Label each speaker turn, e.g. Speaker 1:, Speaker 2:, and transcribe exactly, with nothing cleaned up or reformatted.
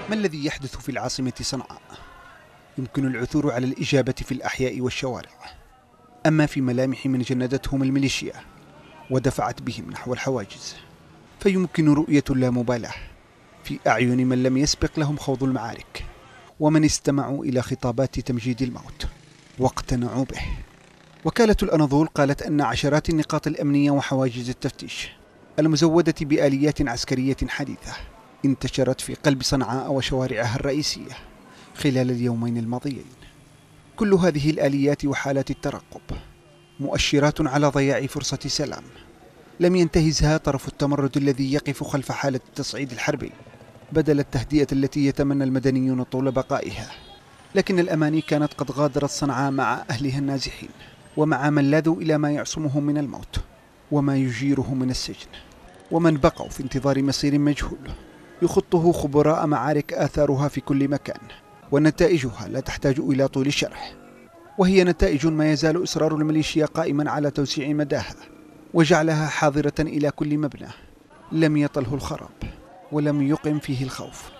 Speaker 1: ما الذي يحدث في العاصمة صنعاء؟ يمكن العثور على الإجابة في الأحياء والشوارع، أما في ملامح من جندتهم الميليشيا ودفعت بهم نحو الحواجز، فيمكن رؤية اللامبالاة في أعين من لم يسبق لهم خوض المعارك، ومن استمعوا إلى خطابات تمجيد الموت واقتنعوا به. وكالة الأناضول قالت أن عشرات النقاط الأمنية وحواجز التفتيش المزودة بآليات عسكرية حديثة انتشرت في قلب صنعاء وشوارعها الرئيسية خلال اليومين الماضيين. كل هذه الآليات وحالات الترقب مؤشرات على ضياع فرصة سلام لم ينتهزها طرف التمرد الذي يقف خلف حالة التصعيد الحربي بدل التهدئة التي يتمنى المدنيون طول بقائها. لكن الأماني كانت قد غادرت صنعاء مع أهلها النازحين، ومع من لاذوا إلى ما يعصمهم من الموت وما يجيرهم من السجن، ومن بقوا في انتظار مصير مجهول يخطه خبراء معارك آثارها في كل مكان، ونتائجها لا تحتاج إلى طول شرح، وهي نتائج ما يزال إصرار الميليشيا قائما على توسيع مداها وجعلها حاضرة إلى كل مبنى لم يطله الخراب ولم يقم فيه الخوف.